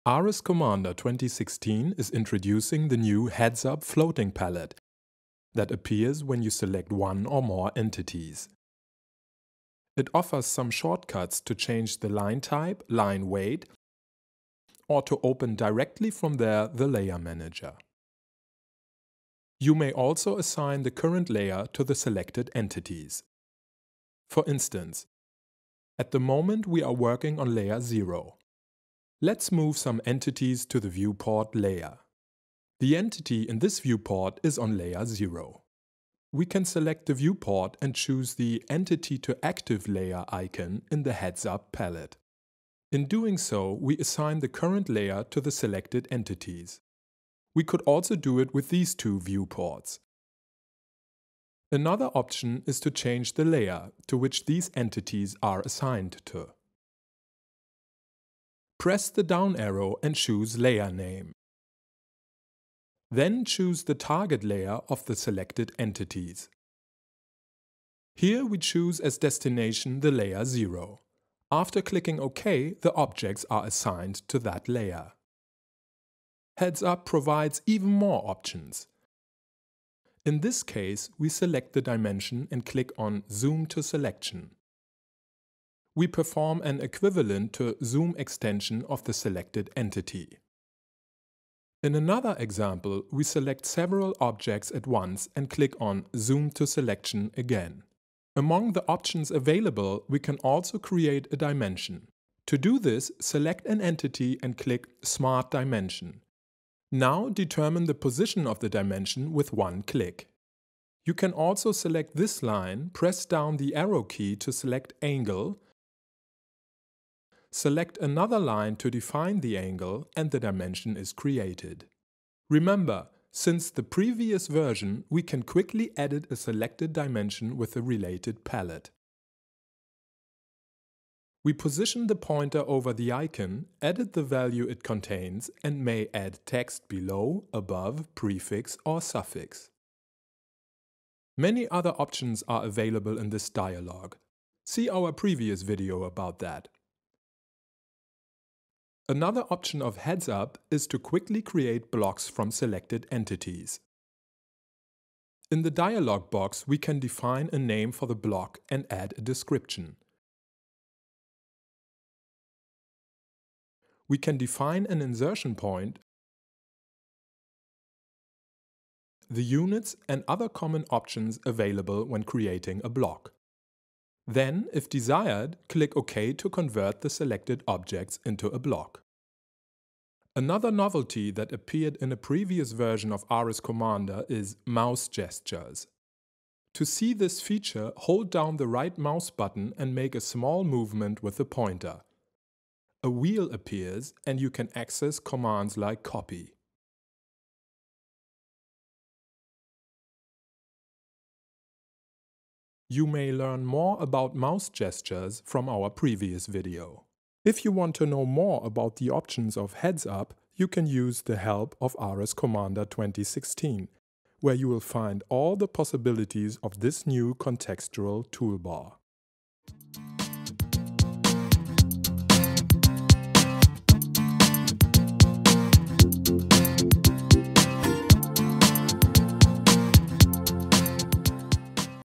ARIS Commander 2016 is introducing the new heads-up floating palette that appears when you select one or more entities. It offers some shortcuts to change the line type, line weight, or to open directly from there the layer manager. You may also assign the current layer to the selected entities. For instance, at the moment we are working on layer 0. Let's move some entities to the viewport layer. The entity in this viewport is on layer 0. We can select the viewport and choose the Entity to Active layer icon in the Heads Up palette. In doing so, we assign the current layer to the selected entities. We could also do it with these two viewports. Another option is to change the layer to which these entities are assigned to. Press the down arrow and choose Layer Name. Then choose the target layer of the selected entities. Here we choose as destination the layer 0. After clicking OK, the objects are assigned to that layer. Heads Up provides even more options. In this case, we select the dimension and click on Zoom to Selection. We perform an equivalent to zoom extension of the selected entity. In another example, we select several objects at once and click on Zoom to Selection again. Among the options available, we can also create a dimension. To do this, select an entity and click Smart Dimension. Now determine the position of the dimension with one click. You can also select this line, press down the arrow key to select Angle, select another line to define the angle, and the dimension is created. Remember, since the previous version, we can quickly edit a selected dimension with a related palette. We position the pointer over the icon, edit the value it contains, and may add text below, above, prefix, or suffix. Many other options are available in this dialog. See our previous video about that. Another option of Heads Up is to quickly create blocks from selected entities. In the dialog box, we can define a name for the block and add a description. We can define an insertion point, the units and other common options available when creating a block. Then, if desired, click OK to convert the selected objects into a block. Another novelty that appeared in a previous version of ARIS Commander is mouse gestures. To see this feature, hold down the right mouse button and make a small movement with the pointer. A wheel appears and you can access commands like copy. You may learn more about mouse gestures from our previous video. If you want to know more about the options of Heads Up, you can use the help of ARIS Commander 2016, where you will find all the possibilities of this new contextual toolbar.